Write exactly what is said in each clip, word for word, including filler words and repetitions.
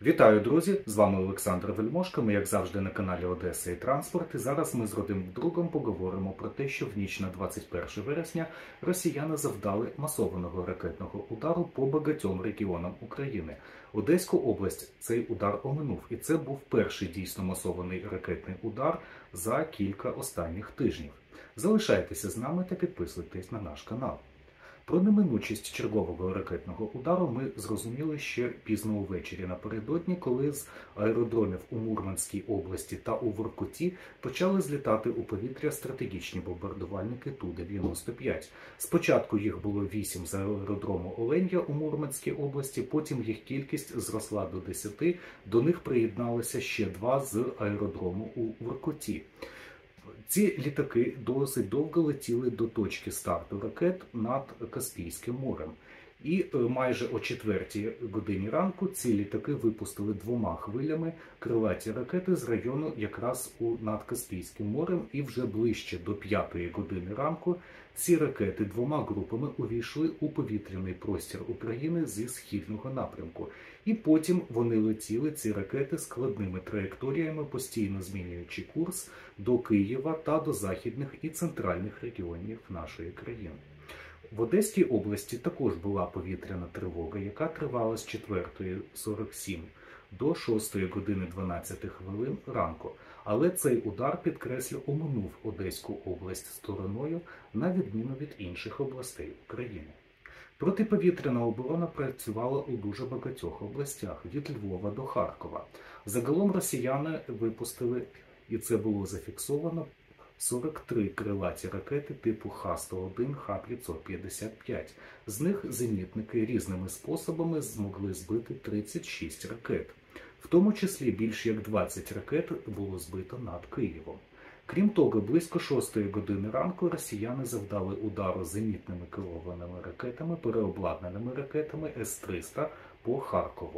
Вітаю, друзі! З вами Олександр Вельмошко. Ми, як завжди, на каналі Одеса і Транспорт. І зараз ми з родим другом поговоримо про те, що в ніч на двадцять перше вересня росіяни завдали масованого ракетного удару по багатьом регіонам України. Одеську область цей удар оминув, і це був перший дійсно масований ракетний удар за кілька останніх тижнів. Залишайтеся з нами та підписуйтесь на наш канал. Про неминучість чергового ракетного удару ми зрозуміли ще пізно увечері напередодні, коли з аеродромів у Мурманській області та у Воркуті почали злітати у повітря стратегічні бомбардувальники Ту дев'яносто п'ять. Спочатку їх було вісім з аеродрому Оленя у Мурманській області, потім їх кількість зросла до десяти, до них приєдналися ще два з аеродрому у Воркуті. Ці літаки досить довго летіли до точки старту ракет над Каспійським морем. І майже о четвертій годині ранку ці літаки випустили двома хвилями крилаті ракети з району якраз у над Каспійським морем. І вже ближче до п'ятої години ранку ці ракети двома групами увійшли у повітряний простір України зі східного напрямку. І потім вони летіли, ці ракети, складними траєкторіями, постійно змінюючи курс до Києва та до західних і центральних регіонів нашої країни. В Одеській області також була повітряна тривога, яка тривала з четвертої сорок сім до шостої години дванадцяти хвилин ранку. Але цей удар, підкреслю, оминув Одеську область стороною, на відміну від інших областей України. Протиповітряна оборона працювала у дуже багатьох областях, від Львова до Харкова. Загалом росіяни випустили, і це було зафіксовано, сорок три крилаті ракети типу Х сто один, Х п'ятсот п'ятдесят п'ять. З них зенітники різними способами змогли збити тридцять шість ракет. В тому числі більш як двадцять ракет було збито над Києвом. Крім того, близько шостої години ранку росіяни завдали удару зенітними керованими ракетами, переобладнаними ракетами С триста по Харкову.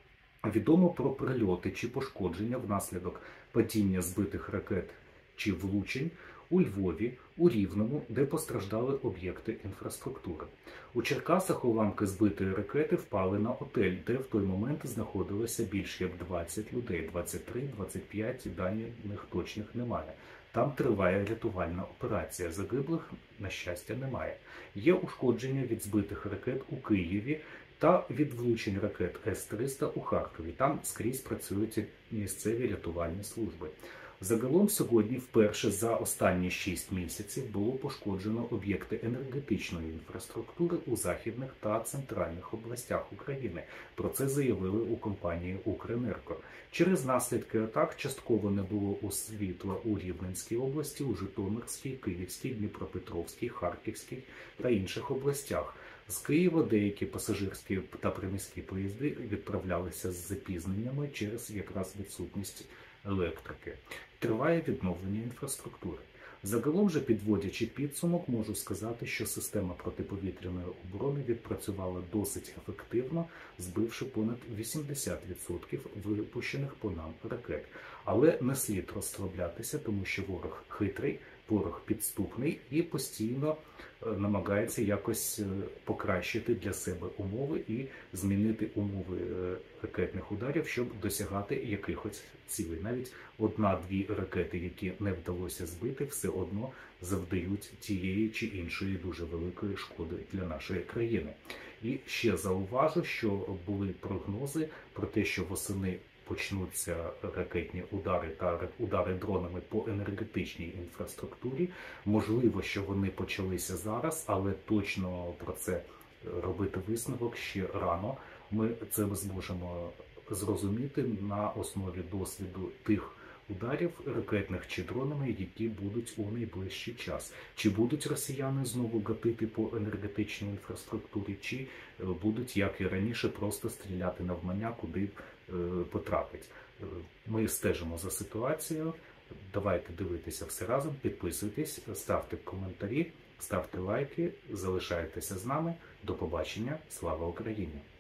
Відомо про прильоти чи пошкодження внаслідок падіння збитих ракет чи влучень у Львові, у Рівному, де постраждали об'єкти інфраструктури. У Черкасах уламки збитої ракети впали на отель, де в той момент знаходилося більш як двадцять людей, двадцять три - двадцять п'ять, даних точних немає. Там триває рятувальна операція, загиблих, на щастя, немає. Є ушкодження від збитих ракет у Києві та від влучень ракет С триста у Харкові. Там скрізь працюють місцеві рятувальні служби. Загалом сьогодні вперше за останні шість місяців було пошкоджено об'єкти енергетичної інфраструктури у західних та центральних областях України. Про це заявили у компанії «Укренерго». Через наслідки атак частково не було у світла у Рівненській області, у Житомирській, Київській, Дніпропетровській, Харківській та інших областях. З Києва деякі пасажирські та приміські поїзди відправлялися з запізненнями через якраз відсутність електрики. Триває відновлення інфраструктури. Загалом же, підводячи підсумок, можу сказати, що система протиповітряної оборони відпрацювала досить ефективно, збивши понад вісімдесят відсотків випущених по нам ракет. Але не слід розслаблятися, тому що ворог хитрий, ворог підступний і постійно намагається якось покращити для себе умови і змінити умови ракетних ударів, щоб досягати якихось цілей. Навіть одна-дві ракети, які не вдалося збити, все одно завдають тієї чи іншої дуже великої шкоди для нашої країни. І ще зауважу, що були прогнози про те, що восени почнуться ракетні удари та удари дронами по енергетичній інфраструктурі. Можливо, що вони почалися зараз, але точно про це робити висновок ще рано. Ми це зможемо зрозуміти на основі досвіду тих ударів ракетних чи дронами, які будуть у найближчий час. Чи будуть росіяни знову гатити по енергетичній інфраструктурі, чи будуть, як і раніше, просто стріляти навмання, куди потрапить. Ми стежимо за ситуацією. Давайте дивитися все разом, підписуйтесь, ставте коментарі, ставте лайки, залишайтеся з нами. До побачення. Слава Україні!